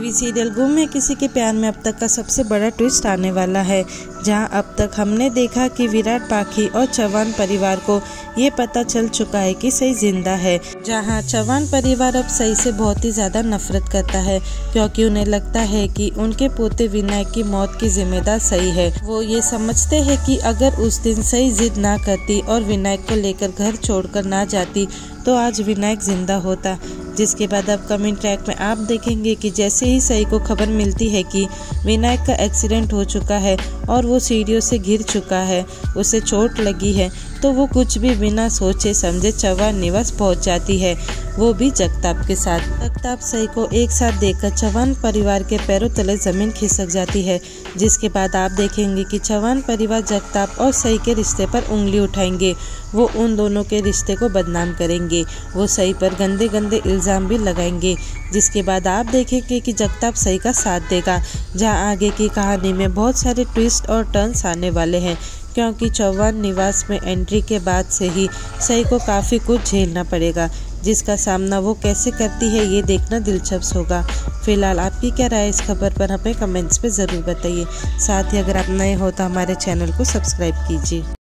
TV serial गुम है किसी के प्यार में अब तक का सबसे बड़ा ट्विस्ट आने वाला है, जहां अब तक हमने देखा कि विराट पाखी और चौहान परिवार को ये पता चल चुका है कि सई जिंदा है। जहां चौहान परिवार अब सई से बहुत ही ज्यादा नफरत करता है, क्योंकि उन्हें लगता है कि उनके पोते विनायक की मौत की जिम्मेदार सई है। वो ये समझते हैं कि अगर उस दिन सई जिद ना करती और विनायक को लेकर घर छोड़कर ना जाती तो आज विनायक जिंदा होता। जिसके बाद अपकमिंग ट्रैक में आप देखेंगे कि जैसे ही सई को खबर मिलती है कि विनायक का एक्सीडेंट हो चुका है और वो सीढ़ियों से गिर चुका है, उसे चोट लगी है, तो वो कुछ भी बिना सोचे समझे चौहान निवास पहुंच जाती है, वो भी जगताप के साथ। जगताप सई को एक साथ देखकर चौहान परिवार के पैरों तले जमीन खिसक जाती है। जिसके बाद आप देखेंगे कि चौहान परिवार जगताप और सई के रिश्ते पर उंगली उठाएंगे। वो उन दोनों के रिश्ते को बदनाम करेंगे, वो सई पर गंदे गंदे इल्जाम भी लगाएंगे। जिसके बाद आप देखेंगे कि जगताप सई का साथ देगा। जहां आगे की कहानी में बहुत सारे ट्विस्ट और टर्न्स आने वाले हैं, क्योंकि चौहान निवास में एंट्री के बाद से ही सई को काफ़ी कुछ झेलना पड़ेगा, जिसका सामना वो कैसे करती है ये देखना दिलचस्प होगा। फिलहाल आपकी क्या राय इस खबर पर हमें कमेंट्स पे ज़रूर बताइए। साथ ही अगर आप नए हो तो हमारे चैनल को सब्सक्राइब कीजिए।